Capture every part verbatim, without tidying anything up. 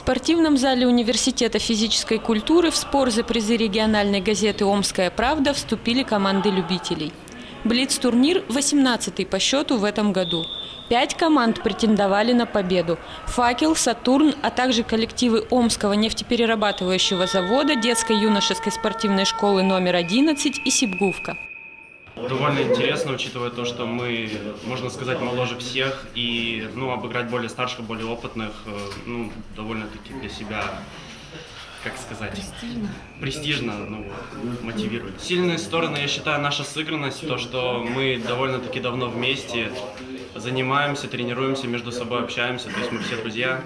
спортивном зале университета физической культуры в спор за призы региональной газеты «Омская правда» вступили команды любителей. Блиц-турнир восемнадцатый по счету в этом году. Пять команд претендовали на победу. «Факел», «Сатурн», а также коллективы Омского нефтеперерабатывающего завода, детско-юношеской спортивной школы номер одиннадцать и «Сибгувка». Довольно интересно, учитывая то, что мы, можно сказать, моложе всех, и ну, обыграть более старших, более опытных, ну, довольно-таки для себя, как сказать, престижно, престижно ну, мотивирует. Сильные стороны, я считаю, наша сыгранность, то, что мы довольно-таки давно вместе занимаемся, тренируемся, между собой общаемся, то есть мы все друзья.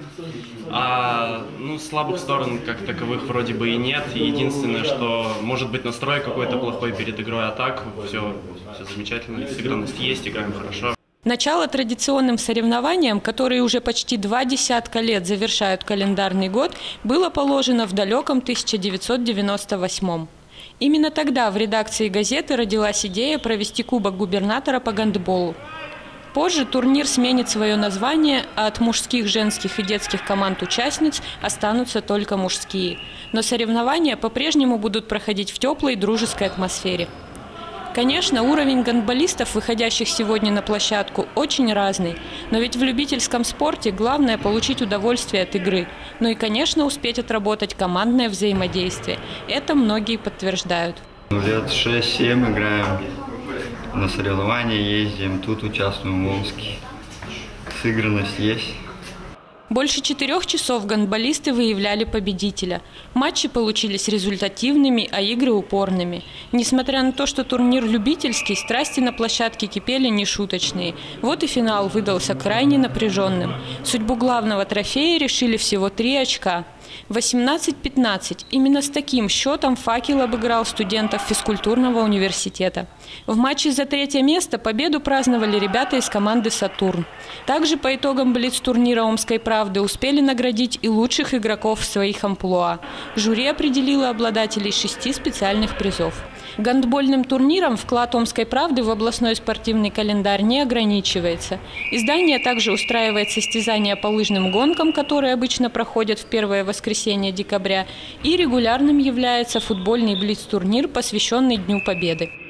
А ну, слабых сторон как таковых вроде бы и нет. И единственное, что может быть настрой какой-то плохой перед игрой, а так все, все замечательно, сыгранность есть, играем хорошо. Начало традиционным соревнованиям, которые уже почти два десятка лет завершают календарный год, было положено в далеком тысяча девятьсот девяносто восьмом. Именно тогда в редакции газеты родилась идея провести Кубок губернатора по гандболу. Позже турнир сменит свое название, а от мужских, женских и детских команд-участниц останутся только мужские. Но соревнования по-прежнему будут проходить в теплой дружеской атмосфере. Конечно, уровень гандболистов, выходящих сегодня на площадку, очень разный. Но ведь в любительском спорте главное – получить удовольствие от игры. Ну и, конечно, успеть отработать командное взаимодействие. Это многие подтверждают. Лет шесть-семь играем. На соревнования ездим, тут участвуем в Омске. Сыгранность есть. Больше четырех часов гандболисты выявляли победителя. Матчи получились результативными, а игры упорными. Несмотря на то, что турнир любительский, страсти на площадке кипели нешуточные. Вот и финал выдался крайне напряженным. Судьбу главного трофея решили всего три очка. восемнадцать пятнадцать. Именно с таким счетом «Факел» обыграл студентов физкультурного университета. В матче за третье место победу праздновали ребята из команды «Сатурн». Также по итогам блиц-турнира «Омской правды» успели наградить и лучших игроков в своих амплуа. Жюри определило обладателей шести специальных призов. Гандбольным турниром вклад «Омской правды» в областной спортивный календарь не ограничивается. Издание также устраивает состязания по лыжным гонкам, которые обычно проходят в первое воскресенье декабря, и регулярным является футбольный блиц-турнир, посвященный Дню Победы.